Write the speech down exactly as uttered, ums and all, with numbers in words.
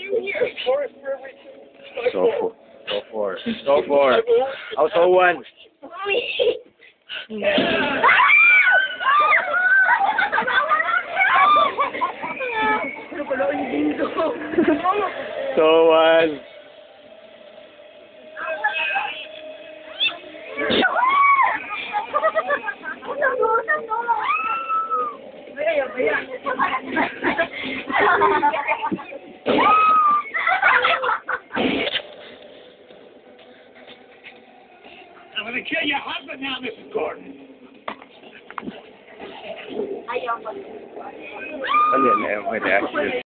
So for, so for, so for. Also one. So one. I'm going to kill your husband now, Missus Gordon. Ano yan? Eh, may reaction.